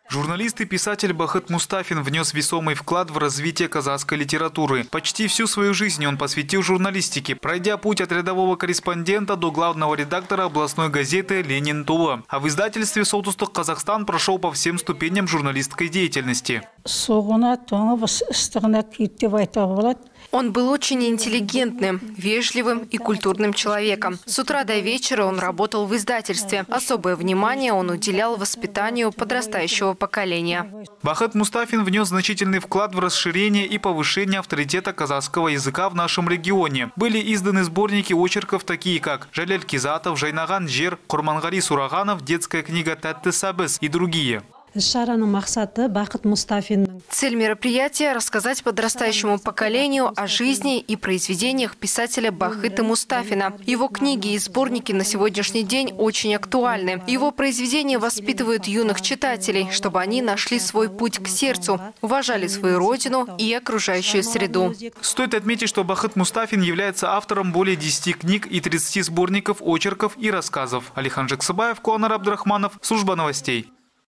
Журналист и писатель Бахыт Мустафин внес весомый вклад в развитие казахской литературы. Почти всю свою жизнь он посвятил журналистике, пройдя путь от рядового корреспондента до главного редактора областной газеты «Ленин Тула». А в издательстве «Солтустық Казахстан» прошел по всем ступеням журналистской деятельности. Он был очень интеллигентным, вежливым и культурным человеком. С утра до вечера он работал в издательстве. Особое внимание он уделял воспитанию подрастающего поколения. Бахыт Мустафин внес значительный вклад в расширение и повышение авторитета казахского языка в нашем регионе. Были изданы сборники очерков, такие как «Жалель Кизатов», «Жайнаган Жер», «Курмангари Сураганов», «Детская книга Тәтті Сәбіз» и другие. Цель мероприятия – рассказать подрастающему поколению о жизни и произведениях писателя Бахыта Мустафина. Его книги и сборники на сегодняшний день очень актуальны. Его произведения воспитывают юных читателей, чтобы они нашли свой путь к сердцу, уважали свою родину и окружающую среду. Стоит отметить, что Бахыт Мустафин является автором более 10 книг и 30 сборников очерков и рассказов. Алихан Жексыбаев, Куанар Абдрахманов, Служба новостей.